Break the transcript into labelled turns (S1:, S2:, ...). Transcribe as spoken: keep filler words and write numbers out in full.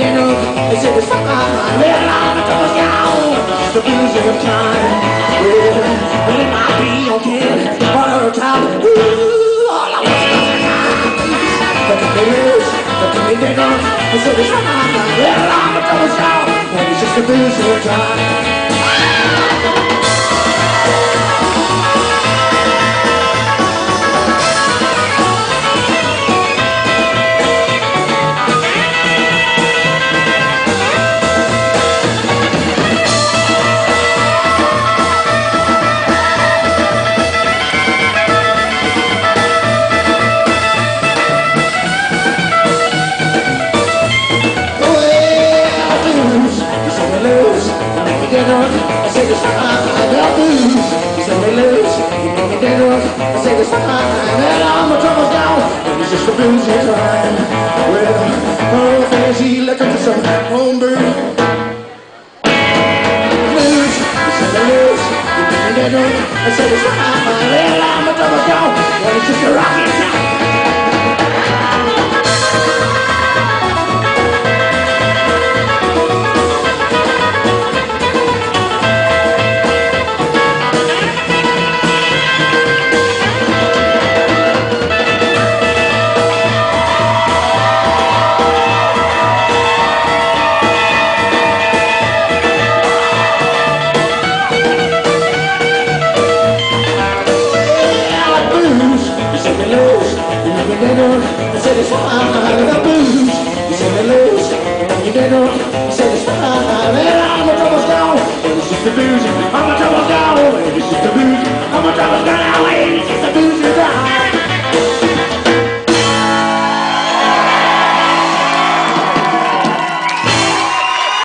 S1: get up and say it's fine. Well, I'm a trouble down, just the blues of time. Well, well, it might be okay, but at the time, ooh, all I want is a time. But if it is, but if it get up and say it's fine. Well, I'm a trouble down, and it's just the blues of time. Get up, I say it's fine, I'll lose. You say we lose, you make me get up, I say it's fine, and all my troubles down, and it's just a blues you time. Well, oh, fancy looking for some homebrew. Lose, you say we lose, you make me get up, I say it's fine, and all my troubles down, and it's just a rocket time. I said it's fine, I blues. You say they lose, and you get up. I said it's fine, and all my troubles gone. And it's just the blues, all my troubles gone. And it's just the blues, all my troubles gone. And it's just the blues, you're gone.